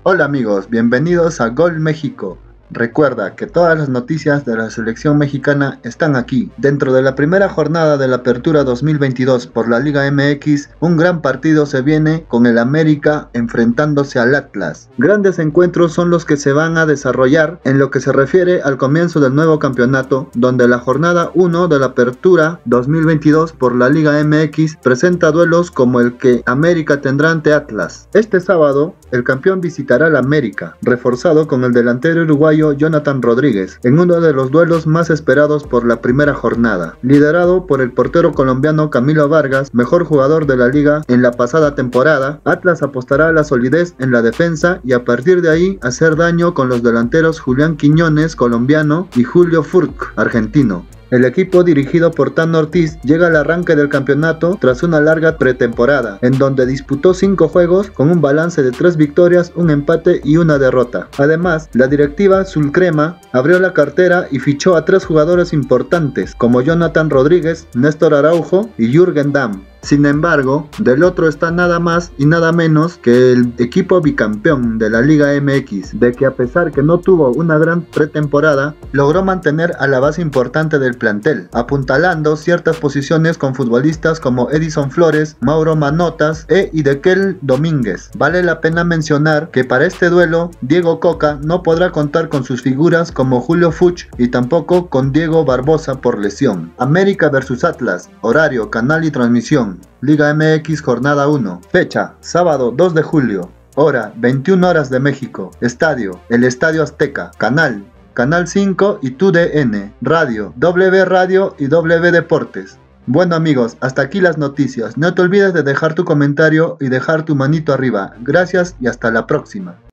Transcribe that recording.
Hola amigos, bienvenidos a Gol México. Recuerda que todas las noticias de la selección mexicana están aquí. Dentro de la primera jornada de la Apertura 2022 por la Liga MX, un gran partido se viene con el América enfrentándose al Atlas. Grandes encuentros son los que se van a desarrollar en lo que se refiere al comienzo del nuevo campeonato, donde la jornada 1 de la Apertura 2022 por la Liga MX presenta duelos como el que América tendrá ante Atlas. Este sábado, el campeón visitará al América, reforzado con el delantero uruguayo Jonathan Rodríguez, en uno de los duelos más esperados por la primera jornada. Liderado por el portero colombiano Camilo Vargas, mejor jugador de la liga en la pasada temporada, Atlas apostará a la solidez en la defensa y a partir de ahí hacer daño con los delanteros Julián Quiñones, colombiano, y Julio Furch, argentino. El equipo dirigido por Tan Ortiz llega al arranque del campeonato tras una larga pretemporada, en donde disputó 5 juegos con un balance de 3 victorias, un empate y una derrota. Además, la directiva Sulcrema abrió la cartera y fichó a 3 jugadores importantes, como Jonathan Rodríguez, Néstor Araujo y Jürgen Damm. Sin embargo, del otro está nada más y nada menos que el equipo bicampeón de la Liga MX, de que a pesar que no tuvo una gran pretemporada, logró mantener a la base importante del plantel, apuntalando ciertas posiciones con futbolistas como Edison Flores, Mauro Manotas e Idequel Domínguez. Vale la pena mencionar que para este duelo, Diego Coca no podrá contar con sus figuras como Julio Furch y tampoco con Diego Barbosa por lesión. América vs Atlas, horario, canal y transmisión. Liga MX jornada 1. Fecha, sábado 2 de julio. Hora, 21 horas de México. Estadio, el Estadio Azteca. Canal 5 y TUDN. Radio, W Radio y W Deportes. Bueno amigos, hasta aquí las noticias. No te olvides de dejar tu comentario y dejar tu manito arriba. Gracias y hasta la próxima.